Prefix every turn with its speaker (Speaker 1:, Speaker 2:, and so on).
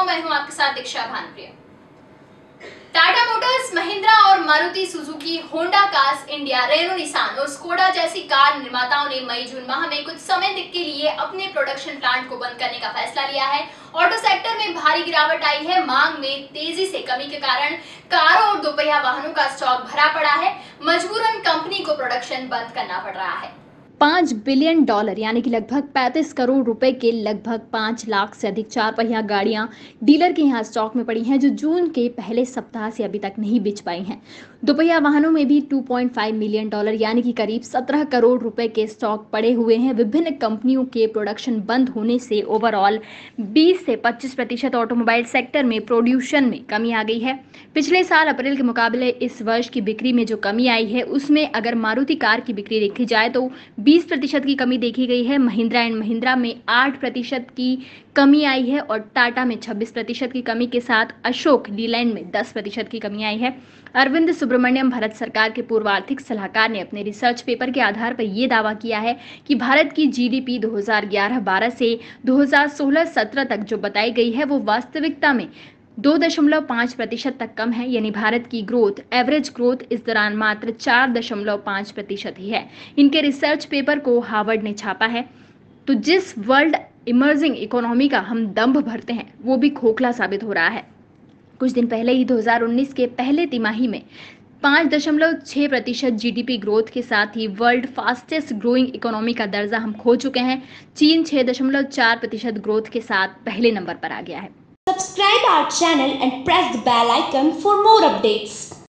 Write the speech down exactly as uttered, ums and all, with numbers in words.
Speaker 1: मैं हूं आपके साथ दीक्षा भानुप्रिया। टाटा मोटर्स, महिंद्रा और Maruti Suzuki, Honda cars India, Renault Nissan और स्कोडा जैसी कार निर्माताओं ने मई जून माह में कुछ समय के लिए अपने प्रोडक्शन प्लांट को बंद करने का फैसला लिया है। ऑटो सेक्टर में भारी गिरावट आई है। मांग में तेजी से कमी के कारण कारों और दोपहिया वाहनों का स्टॉक भरा पड़ा है। मजबूरन कंपनी को प्रोडक्शन बंद करना पड़ रहा है।
Speaker 2: पाँच बिलियन डॉलर यानी कि लगभग पैंतीस करोड़ रुपए के लगभग पाँच लाख से अधिक चार पहिया गाड़ियां डीलर के यहां स्टॉक में पड़ी हैं, जो जून के पहले सप्ताह से अभी तक नहीं बिच पाई हैं। दोपहिया वाहनों में भी दो पॉइंट पाँच मिलियन डॉलर यानी कि करीब सत्रह करोड़ रुपए के स्टॉक पड़े हुए हैं। विभिन्न कंपनियों के प्रोडक्शन बंद होने से ओवरऑल बीस से पच्चीस प्रतिशत ऑटोमोबाइल सेक्टर में प्रोड्यूशन में कमी आ गई है। पिछले साल अप्रैल के मुकाबले इस वर्ष की बिक्री में जो कमी आई है, उसमें अगर मारुति कार की बिक्री देखी जाए तो बीस प्रतिशत की कमी देखी गई है। महिंद्रा एंड महिंद्रा में आठ प्रतिशत की कमी आई है और टाटा में छब्बीस प्रतिशत की कमी के साथ अशोक लीलैंड में दस प्रतिशत की कमी आई है। अरविंद सुब्रमण्यम, भारत सरकार के पूर्व आर्थिक सलाहकार, ने अपने रिसर्च पेपर के आधार पर यह दावा किया है कि भारत की जीडीपी दो हज़ार ग्यारह बारह से दो हज़ार सोलह सत्रह तक जो बताई गई है, वो वास्तविकता में दो दशमलव पाँच प्रतिशत तक कम है। यानी भारत की ग्रोथ, एवरेज ग्रोथ इस दौरान मात्र चार दशमलव पाँच प्रतिशत ही है। इनके रिसर्च पेपर को हार्वर्ड ने छापा है। तो जिस वर्ल्ड इमर्जिंग इकोनॉमी का हम दंभ भरते हैं, वो भी खोखला साबित हो रहा है। कुछ दिन पहले ही दो हज़ार उन्नीस के पहले तिमाही में पाँच दशमलव छह प्रतिशत जीडीपी ग्रोथ के साथ ही वर्ल्ड फास्टेस्ट ग्रोइंग इकोनॉमी का दर्जा हम खो चुके हैं। चीन छह दशमलव चार प्रतिशत ग्रोथ के साथ पहले नंबर पर आ गया है।
Speaker 3: Subscribe our channel and press the bell icon for more updates.